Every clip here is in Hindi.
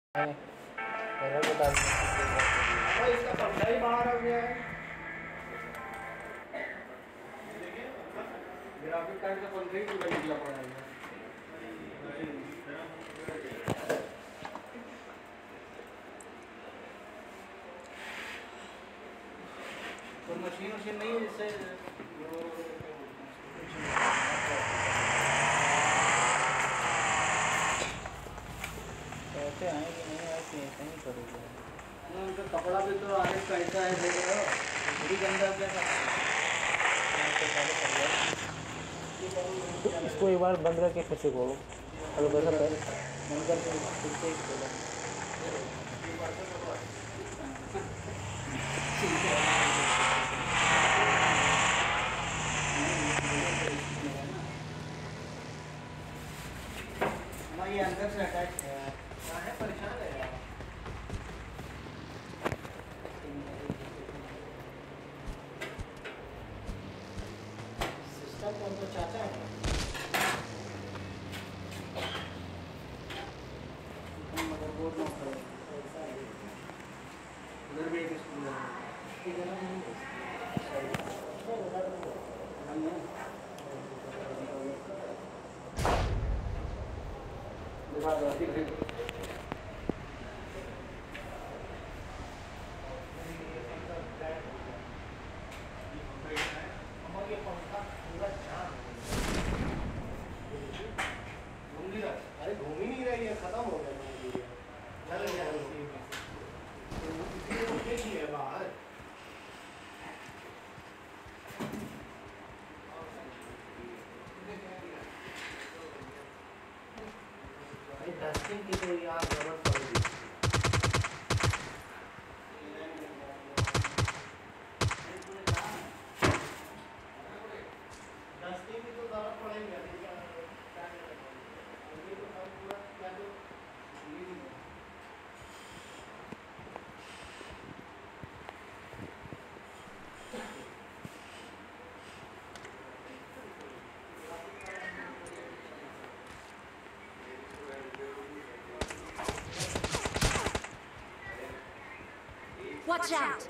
एरर बता भाई इसका पंखा ही बाहर आ गया है। ग्राफिक कार्ड का पंखा ही पूरा निकला पड़ा है। तो मशीन नहीं है जिससे पैसे आए कि नहीं आए कि ऐसे ही करोगे। उनका कपड़ा भी तो आगे कैसा है देख रहे हो, बड़ी गंदा क्या तो इसको एक बार बंद करके फिर से खोलो। हेलो कैसा पैर बंद करके फिर से खोलो। ये अंदर से अटैच है, परेशान है यार। सिस्टम कौन सा चाचा है? मदरबोर्ड में ऐसा है। उधर भी एक स्कूल है। अरे घूम ही नहीं रही है, खत्म हो गया बाहर। डस्टिंग की तो यार जरूरत पड़ेगी। डस्टिंग की तो जरूरत पड़ेगी। Watch out!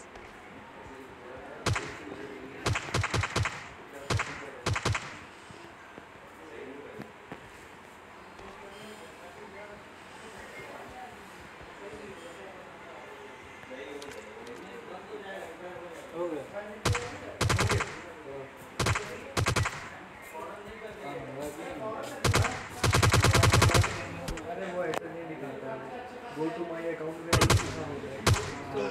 अरे वो ऐसे नहीं निकलता, गो टू माई अकाउंट में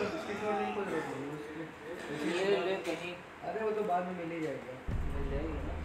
कहीं अरे वो तो बाद में मिल ही जाएगा। मिल जाएगी ना।